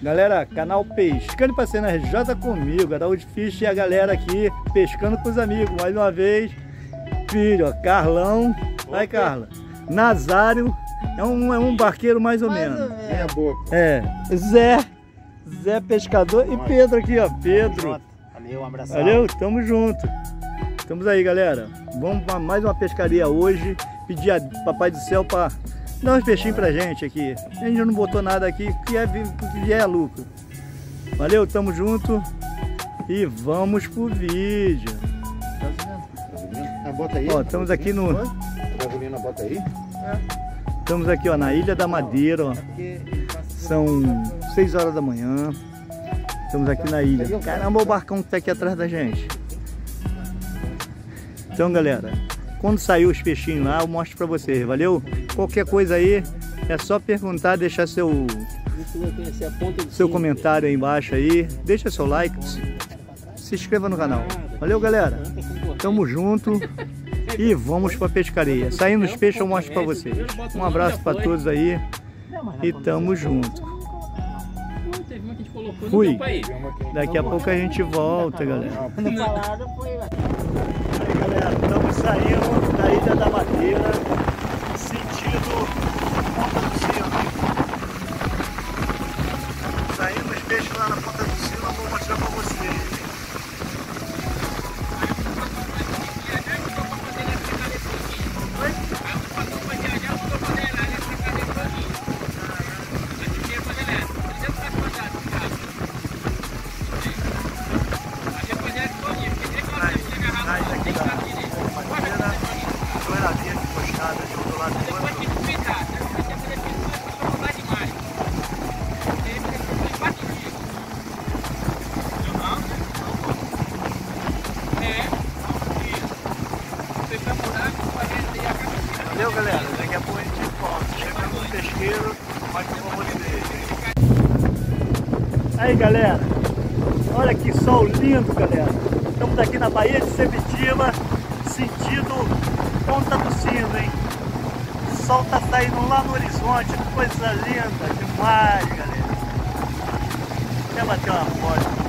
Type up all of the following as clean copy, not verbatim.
Galera, canal Pescando pra Cena RJ comigo, Araújo Fish e a galera aqui pescando com os amigos. Mais uma vez, filho, ó, Carlão, vai Carla, Nazário, é um barqueiro mais ou menos. Minha boca. É, Zé pescador e Pedro aqui, ó, Pedro. Valeu, um abraço. Valeu, tamo junto. Estamos aí, galera. Vamos para mais uma pescaria hoje. Pedir a Papai do Céu para dar uns peixinhos pra gente aqui. A gente não botou nada aqui, que é lucro. Valeu, tamo junto. E vamos pro vídeo. Bota aí. Ó, estamos aqui no... Gasolina, bota aí. Estamos aqui, ó, na Ilha da Madeira, ó. São 6 horas da manhã. Estamos aqui na ilha. Caramba, o barcão que tá aqui atrás da gente. Então, galera, quando sair os peixinhos lá, eu mostro pra vocês, valeu? Qualquer coisa aí, é só perguntar, deixar seu comentário aí embaixo aí. Deixa seu like, se inscreva no canal. Valeu, galera? Tamo junto e vamos pra pescaria. Saindo os peixes eu mostro pra vocês. Um abraço pra todos aí e tamo junto. Fui. Daqui a pouco a gente volta, galera. Aí, galera, estamos saindo da Ilha da Madeira, sentido Ponta do Sino. Saindo os peixes lá na Ponta do Sino, eu vou mostrar pra vocês. Valeu, galera, daqui a pouco a gente volta. Chegando no pesqueiro, mais que eu vou vocês. Aí, galera, olha que sol lindo, galera. Estamos aqui na Baía de Sepetiba, sentido Ponta do Sino, hein? O sol tá saindo lá no horizonte, coisa linda demais, galera. Até bater uma foto.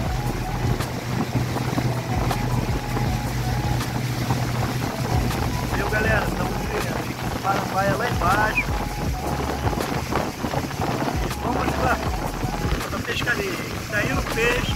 Galera, estamos vendo Parambaia lá embaixo. Vamos lá para a pescaria. Tá indo peixe.